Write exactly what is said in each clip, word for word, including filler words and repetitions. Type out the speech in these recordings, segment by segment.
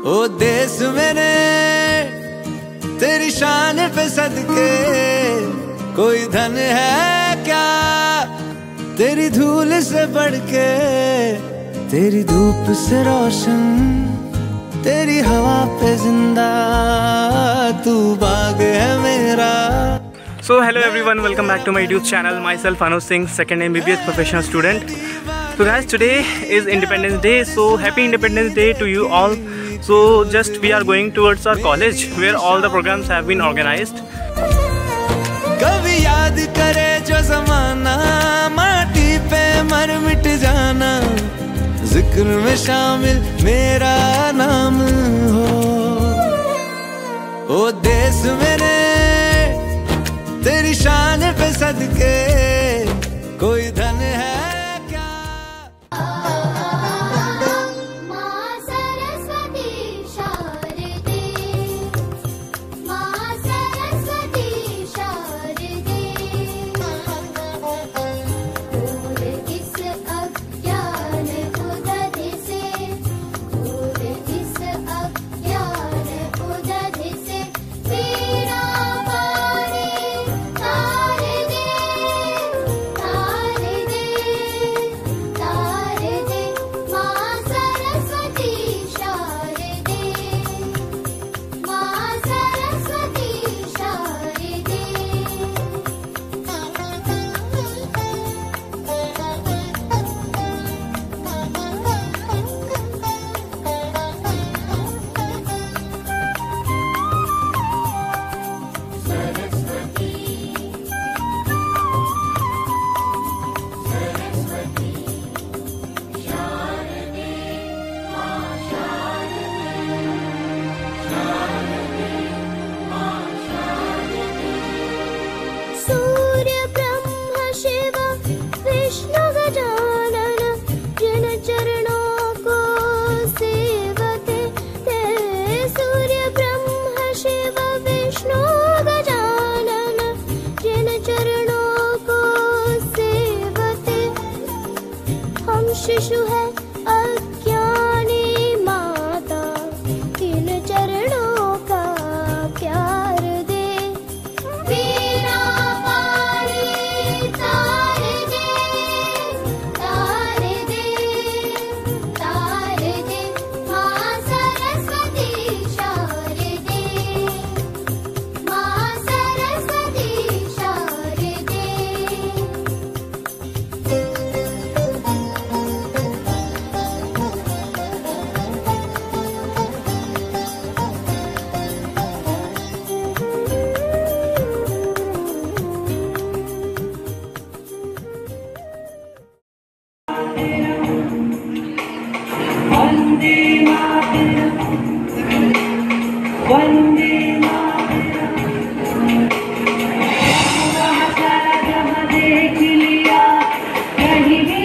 ओ देश मेरे तेरी शान पे सदके, कोई धन है क्या तेरी धूल से बढ़ के, तेरी धूप से रोशन तेरी हवा पे जिंदा, तू बाग है मेरा। So hello everyone, welcome back to my YouTube channel. Myself Anuj Singh, second M B B S professional student. So guys, today is Independence Day, so happy Independence Day to you all. So just we are going towards our college where all the programs have been organized. कभी याद करे जो ज़माना, माटी पे मर मिट जाना, जिक्र में शामिल मेरा नाम हो। ओ देश मेरे तेरी शान पे सदके, कोई धन है क्या। माँ सरस्वती शारदे, माँ सरस्वती शारदे, दूर इस अज्ञान उदध से, दूर इस अज्ञान उदध से, तेरा शिशु है अज्ञानी माता, इन चरणों का प्यार दे, तेरा पानी तार दे, तार दे, तार दे, माँ सरस्वती शारदे, माँ सरस्वती शारदे। वंदे मातरम, वंदे मातरम, जब देख लिया कहीं भी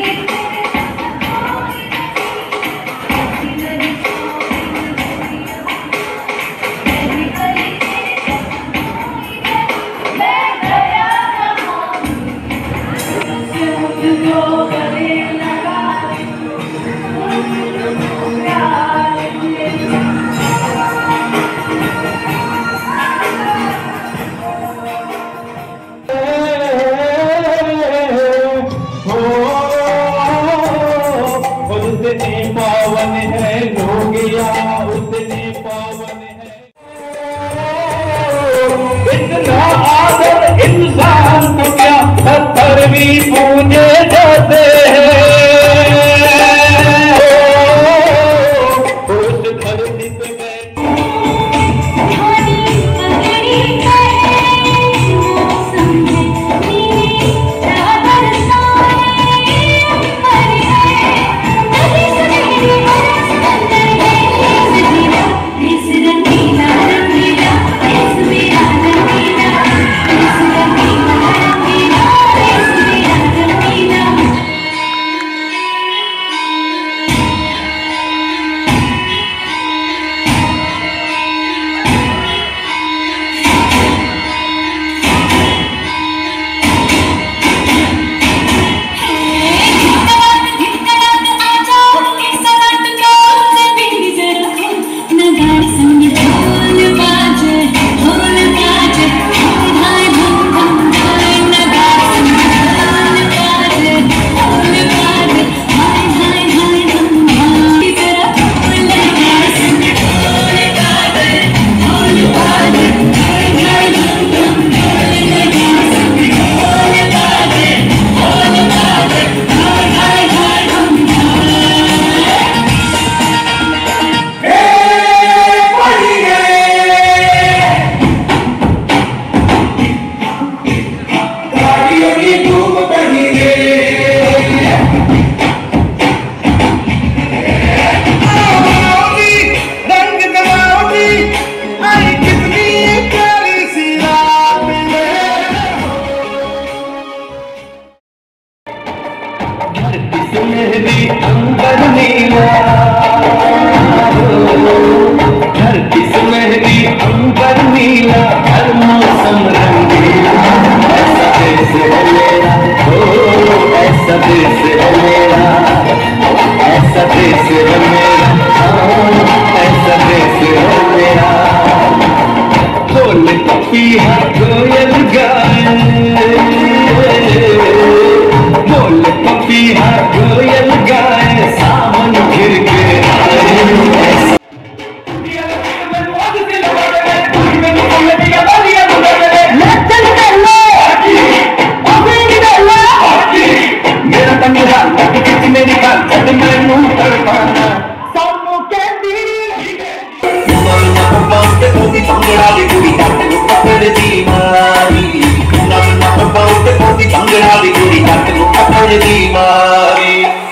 भंगड़ा दी कुड़ी जट नूं पकड़ दी मारी नम नम पाउट पोती भंगड़ा दी कुड़ी जट नूं पकड़ दी मारी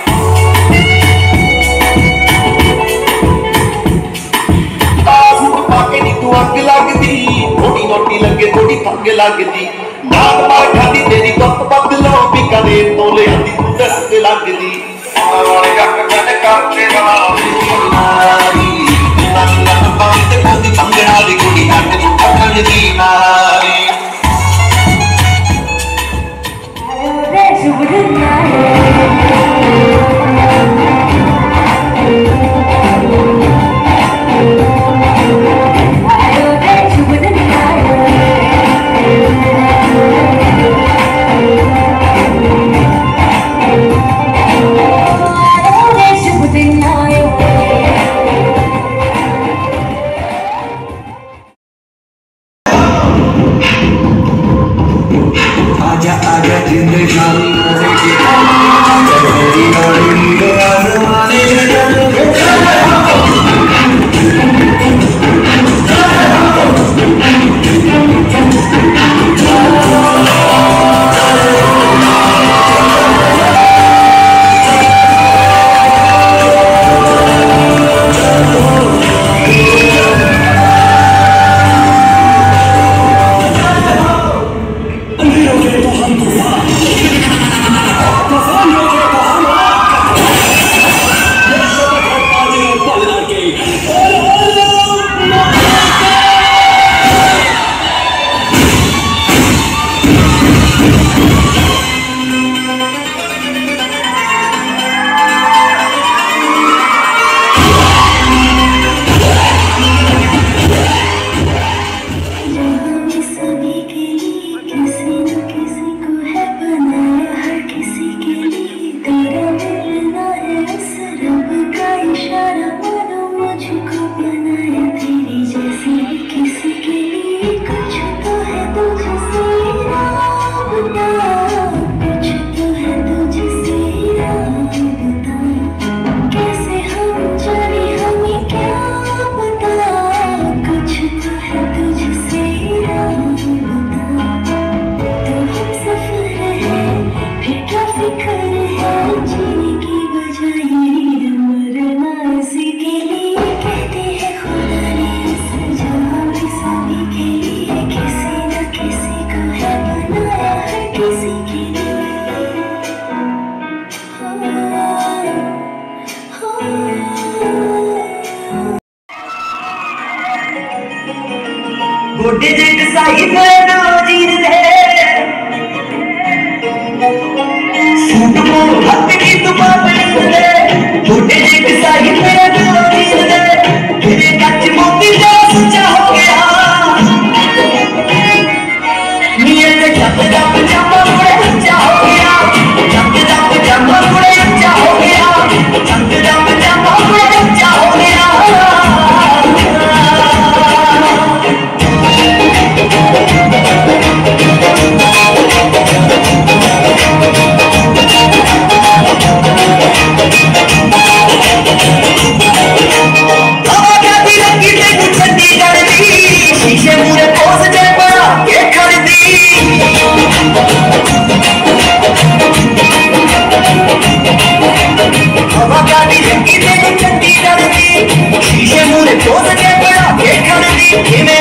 अग लगदी थोड़ी नोटी लगे थोड़ी थंग लगदी नाग मार खादी तेरी गुप्त बदलो भी कदे तो ले आंदी तू दरख्त लगदी और जग जग करते मारी नम नम पाउट पोती भंगड़ा दी कुड़ी जट नूं पकड़ दी मारी रे शुभदना गोडे जिट साई दे दो जीर दे सूट को हथ की तू पापड़ी दे गोडे जिट साई दे दो जीर दे तेरे कच्च मोती जो सच्चा हो गया नियत जब जब जब बड़े अच्छा हो गया जब जब जब बड़े अच्छा हो गया जब जब जब बड़े अच्छा हो गया शीशे मुरे पोस के बड़ा के खड़ी